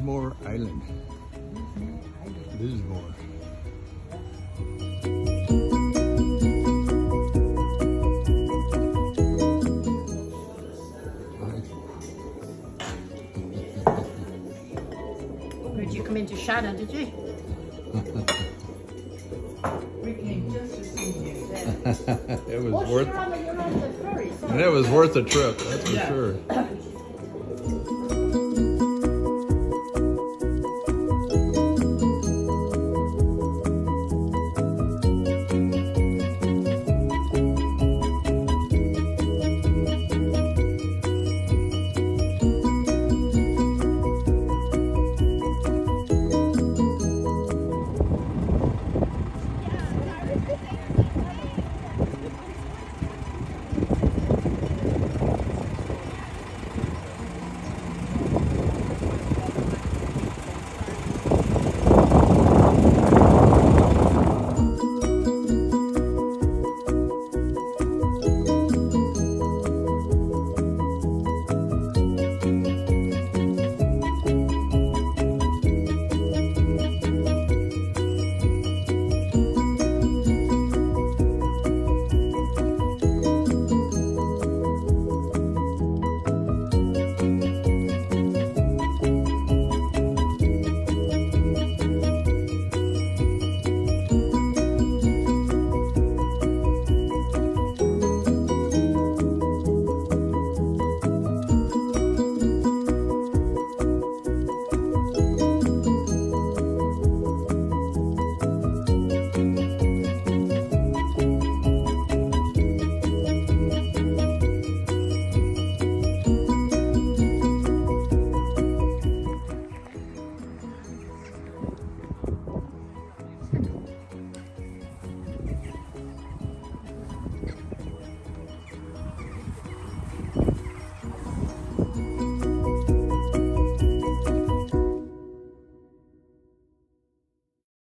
Lismore Island. Lismore. Did you come into Shannon, did you? We came just to see you. It was Oh, worth. you're on the ferry, sorry. And it was worth the trip, that's for Yeah. sure.